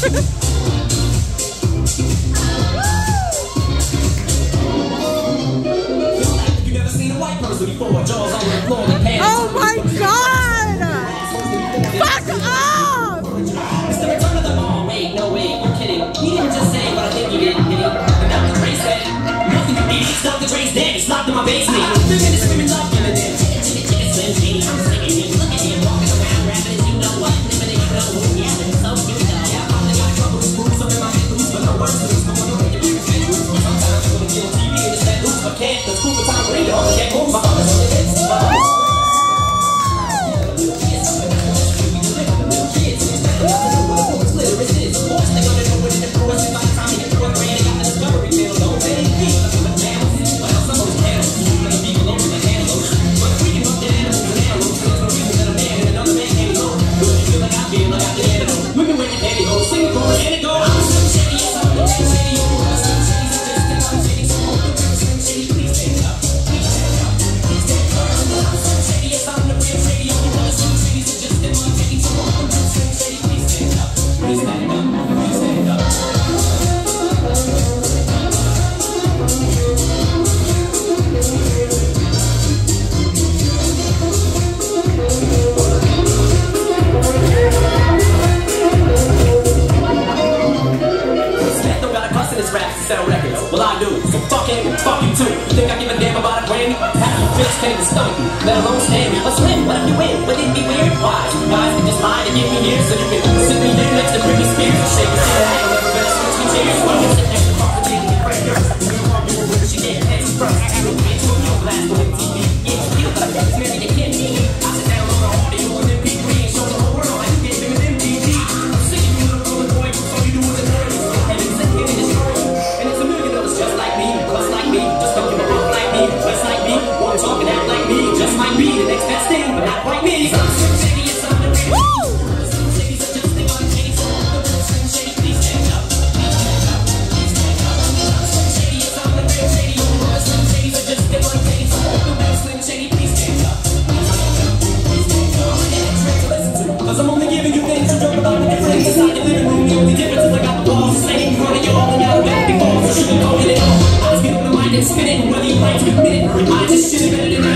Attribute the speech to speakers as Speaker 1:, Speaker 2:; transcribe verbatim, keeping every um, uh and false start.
Speaker 1: Oh my god! Fuck off!
Speaker 2: It's the return of the ball. Wait, no, wait, you're kidding. He didn't just say what I think he did, did he? But now the Dre said, nothing to be. Stop the Dre's dead. He's locked in my basement. Three minutes screaming, love, giving it. Chicken, chicken, chicken, slim, Shady. I'm sticking him. Look at him walking around, rapping, you know what? Living it, you know who. Yeah, so you know. Yeah, I finally got a couple of screws up in my head, loose, but no words to this. No one knows that you're a fake. Sometimes I'm gonna get on T V and it's that loose, but can't. The school for time reading. All the get home. My father's on the hits. My father's sell records. Well, I do. So fuck him and fuck you too. You think I give a damn about a Grammy? Half your bitch can't even stomach you, let alone stand me. But slim, what if you win? Would it be weird? Why? You guys can just lie and get me here so you can sit me here next to Britney Spears and shake your shit. I ain't never been a switch me cheers. While you sit next to Parker Lee and Frank Nurse. You walk me with she get heads first. You get to your glass with T V. Yeah, you feel like that's maybe they can't mean it. I sit down on the audio and M P three and show the whole world like you gave him an M V P. I'm sick of you little rolling boy, so you do what the nerds. And it's a kid in this story. Just like me, plus like me, just don't give a fuck like me, just like me, wanna talk and act like me, just might be the next best thing, but not quite me. So I'm Slim Shady, yes, I'm the real Slim Shady's a just thing on the Shady, so the real Slim Shady, please stand up, please stand up, please stand up. I'm Slim Shady, yes, I'm the real Shady, the Slim Shady's a just thing on the Shady, so the real Slim Shady, please stand up, please stand up, please stand up. I'm getting straight to listen to, cause I'm only giving you things you jump about with your friends inside your living room. The only difference is I got the balls to say in front of you all and got a back before, so she can call it all. I was getting on the mic and spinning, whether you like to admit it, I just shit it better than that.